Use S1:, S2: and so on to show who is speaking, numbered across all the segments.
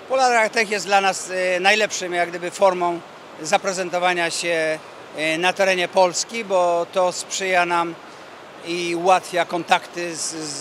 S1: Polartech jest dla nas najlepszym jak gdyby formą zaprezentowania się na terenie Polski, bo to sprzyja nam i ułatwia kontakty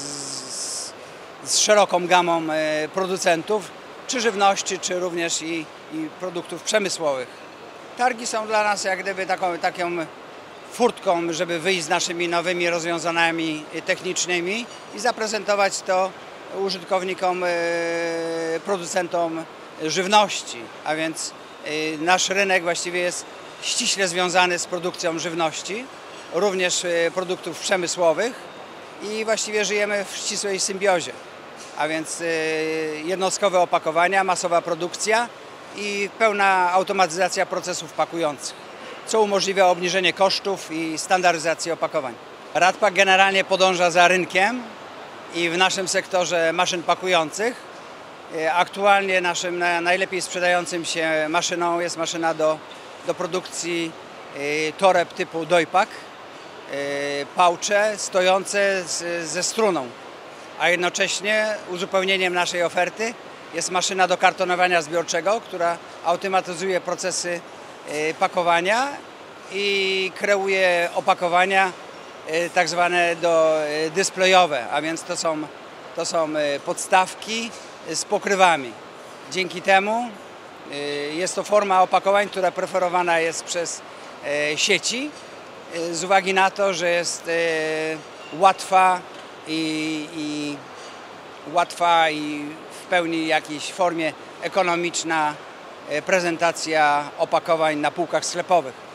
S1: z szeroką gamą producentów, czy żywności, czy również i produktów przemysłowych. Targi są dla nas jak gdyby taką furtką, żeby wyjść z naszymi nowymi rozwiązaniami technicznymi i zaprezentować to użytkownikom, producentom żywności, a więc nasz rynek właściwie jest ściśle związany z produkcją żywności, również produktów przemysłowych i właściwie żyjemy w ścisłej symbiozie, a więc jednostkowe opakowania, masowa produkcja i pełna automatyzacja procesów pakujących, co umożliwia obniżenie kosztów i standaryzację opakowań. Radpak generalnie podąża za rynkiem i w naszym sektorze maszyn pakujących. Aktualnie naszym najlepiej sprzedającym się maszyną jest maszyna do produkcji toreb typu dojpak, pouche stojące ze struną, a jednocześnie uzupełnieniem naszej oferty jest maszyna do kartonowania zbiorczego, która automatyzuje procesy pakowania i kreuje opakowania tak zwane displayowe, a więc to są podstawki z pokrywami. Dzięki temu jest to forma opakowań, która preferowana jest przez sieci z uwagi na to, że jest łatwa i w pełni jakiejś formie ekonomiczna prezentacja opakowań na półkach sklepowych.